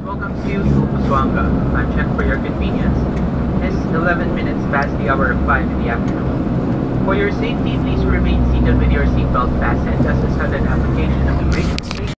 welcome to Upaswanga. I'm check for your convenience. It's 11 minutes past the hour of 5 in the afternoon. For your safety, please remain seated with your seatbelt fastened as a sudden application of the brake